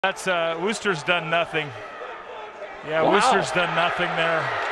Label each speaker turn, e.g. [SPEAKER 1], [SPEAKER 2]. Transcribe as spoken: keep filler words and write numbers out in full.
[SPEAKER 1] That's uh, Worcester's done nothing. Yeah,
[SPEAKER 2] Wow.
[SPEAKER 1] Worcester's done nothing there.